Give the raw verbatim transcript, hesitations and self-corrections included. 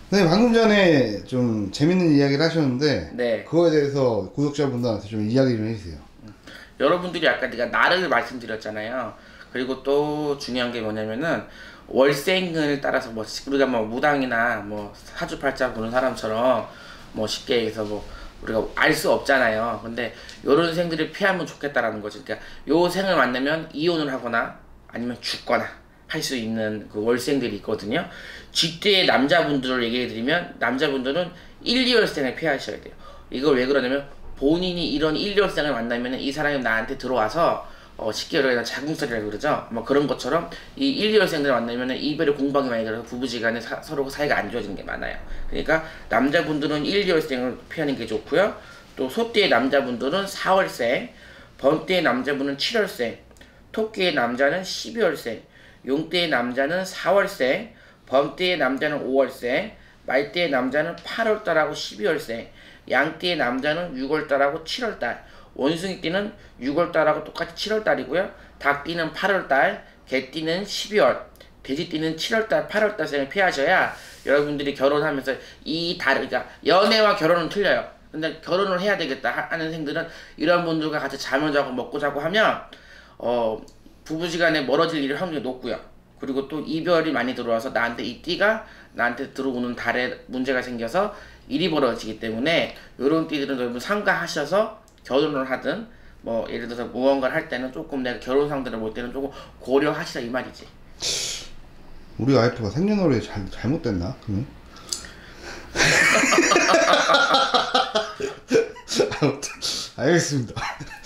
선생님 방금 전에 좀 재밌는 이야기를 하셨는데 네. 그거에 대해서 구독자분들한테 좀 이야기 좀 해주세요. 여러분들이 아까 내가 나를 말씀드렸잖아요. 그리고 또 중요한 게 뭐냐면은 월생을 따라서 뭐 우리가 뭐 무당이나 뭐 사주팔자 보는 사람처럼 뭐 쉽게 얘기해서 뭐 우리가 알 수 없잖아요. 근데 요런 생들을 피하면 좋겠다라는 거지. 그러니까 요 생을 만나면 이혼을 하거나 아니면 죽거나 할 수 있는 그 월생들이 있거든요. 쥐띠의 남자분들을 얘기해 드리면 남자분들은 일, 이월생을 피하셔야 돼요. 이걸 왜 그러냐면 본인이 이런 일, 이월생을 만나면 이 사람이 나한테 들어와서 어, 쉽게 말해서 자궁살이라고 그러죠. 뭐 그런 것처럼 이 일, 이월생들을 만나면 이별의 공방이 많이 들어서 부부지간에 사, 서로 사이가 안 좋아지는 게 많아요. 그러니까 남자분들은 일, 이월생을 피하는 게 좋고요. 또 소띠의 남자분들은 사월생, 번띠의 남자분은 칠월생, 토끼의 남자는 십이월생, 용띠의 남자는 사월생, 범띠의 남자는 오월생, 말띠의 남자는 팔월달하고 십이월생, 양띠의 남자는 유월달하고 칠월달, 원숭이띠는 유월달하고 똑같이 칠월달이고요. 닭띠는 팔월달, 개띠는 십이월, 돼지띠는 칠월달, 팔월달생을 피하셔야 여러분들이 결혼하면서 이 달, 그러니까 연애와 결혼은 틀려요. 근데 결혼을 해야 되겠다 하는 생들은 이런 분들과 같이 잠을 자고 먹고 자고 하면 어 부부지간에 멀어질 일을 확률이 높고요. 그리고 또 이별이 많이 들어와서 나한테 이 띠가 나한테 들어오는 달에 문제가 생겨서 일이 벌어지기 때문에 이런 띠들은 여러분 삼가하셔서 결혼을 하든 뭐 예를 들어서 무언가를 할 때는 조금 내가 결혼 상대를 볼 때는 조금 고려하시라 이 말이지. 우리 와이프가 생년월일이 잘, 잘못됐나? 그러면? 아무튼 알겠습니다.